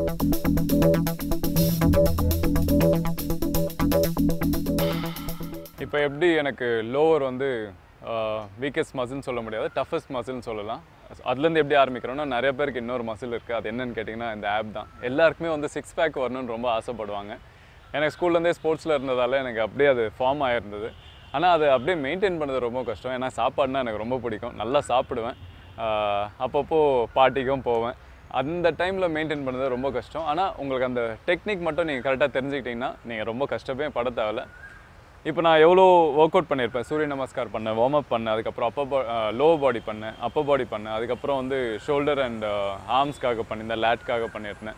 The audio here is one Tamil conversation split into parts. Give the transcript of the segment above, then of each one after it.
இப்போ எப்படி எனக்கு லோவர் வந்து வீக்கஸ்ட் மசில்னு சொல்ல முடியாது, டஃபஸ்ட் மசில்னு சொல்லலாம். அதுலேருந்து எப்படி ஆரம்பிக்கிறோன்னா, நிறைய பேருக்கு இன்னொரு மசில் இருக்குது. அது என்னன்னு கேட்டிங்கன்னா இந்த ஆப் தான். எல்லாருக்குமே வந்து சிக்ஸ் பேக் வரணும்னு ரொம்ப ஆசைப்படுவாங்க. எனக்கு ஸ்கூல்லேருந்தே ஸ்போர்ட்ஸில் இருந்ததால் எனக்கு அப்படியே அது ஃபார்ம் ஆகிருந்தது. ஆனால் அது அப்படியே மெயின்டைன் பண்ணுறது ரொம்ப கஷ்டம். ஏன்னா சாப்பாடுனா எனக்கு ரொம்ப பிடிக்கும், நல்லா சாப்பிடுவேன், அப்பப்போ பார்ட்டிக்கும் போவேன். அந்த டைமில் மெயின்டைன் பண்ணுறது ரொம்ப கஷ்டம். ஆனால் உங்களுக்கு அந்த டெக்னிக் மட்டும் நீங்கள் கரெக்டாக தெரிஞ்சுக்கிட்டிங்கன்னா நீங்கள் ரொம்ப கஷ்டமே பட தேவையில்ல. இப்போ நான் எவ்வளோ ஒர்க் அவுட் பண்ணியிருப்பேன். சூரிய நமஸ்கார் பண்ணேன், வார்ம் அப் பண்ணேன், அதுக்கப்புறம் லோவர் பாடி பண்ணேன், அப்பர் பாடி பண்ணேன், அதுக்கப்புறம் வந்து ஷோல்டர் அண்ட் ஆர்ம்ஸ்க்காக பண்ணியிருந்தேன், லேட்காக பண்ணியிருந்தேன்.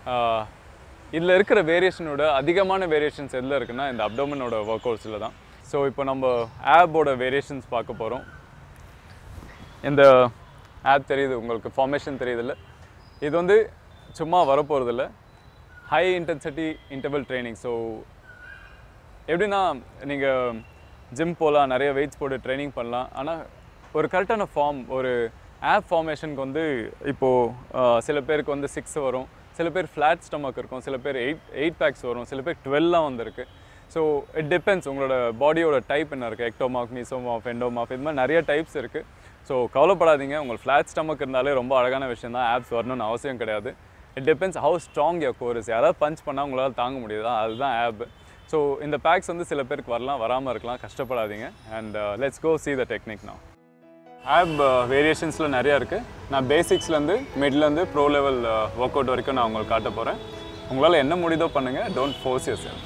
இதில் இருக்கிற வேரியேஷனோட அதிகமான வேரியேஷன்ஸ் எதில் இருக்குன்னா இந்த அப்டோமனோட ஒர்க் அவுட்ஸில் தான். ஸோ இப்போ நம்ம ஆப்போட வேரியேஷன்ஸ் பார்க்க போகிறோம். இந்த ஆப் தெரியுது உங்களுக்கு, ஃபார்மேஷன் தெரியுதில்ல, இது வந்து சும்மா வரப்போகிறதில்ல, high intensity interval training. So எப்படின்னா நீங்கள் ஜிம் போகலாம், நிறைய வெயிட்ஸ் போட்டு ட்ரைனிங் பண்ணலாம். ஆனால் ஒரு கரெக்டான ஃபார்ம், ஒரு ஆப் ஃபார்மேஷனுக்கு வந்து இப்போது சில பேருக்கு வந்து 6 வரும், சில பேர் ஃப்ளாட் ஸ்டமக் இருக்கும், சில பேர் 8 பேக்ஸ் வரும், சில பேர் 12 வந்திருக்கு. ஸோ இட் டிபெண்ட்ஸ் உங்களோட பாடியோட டைப் என்ன இருக்குது. எக்டோமார்க், மீசோமார்க், எண்டோமார்க், இது மாதிரி நிறைய டைப்ஸ் இருக்குது. ஸோ கவலைப்படாதீங்க, உங்களுக்கு ஃப்ளாட் ஸ்டமக் இருந்தாலே ரொம்ப அழகான விஷயம் தான். ஆப்ஸ் வரணும்னு அவசியம் கிடையாது. It depends how strong your core is. யாராவது பஞ்ச் பண்ணால் உங்களால் தாங்க முடியுதா, அதுதான் ஆப். ஸோ இந்த பேக்ஸ் வந்து சில பேருக்கு வரலாம், வராமல் இருக்கலாம், கஷ்டப்படாதீங்க. And let's go see the technique now. Ab வேரியேஷன்ஸில் நிறையா இருக்குது. நான் பேசிக்ஸ்லேருந்து மிட்லேருந்து ப்ரோ லெவல் ஒர்க் அவுட் வரைக்கும் நான் உங்களுக்கு காட்ட போகிறேன். உங்களால் என்ன முடியுதோ பண்ணுங்கள், டோன்ட் ஃபோர்ஸ் யுவர்செல்ஃப்.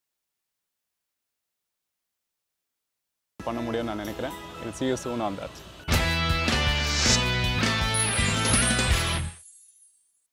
பண்ண முடியும்னு நான் நினைக்கிறேன். We'll see you soon on that.